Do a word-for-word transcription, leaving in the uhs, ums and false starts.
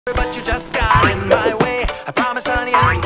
But you just got in my way. I promise, honey, I'm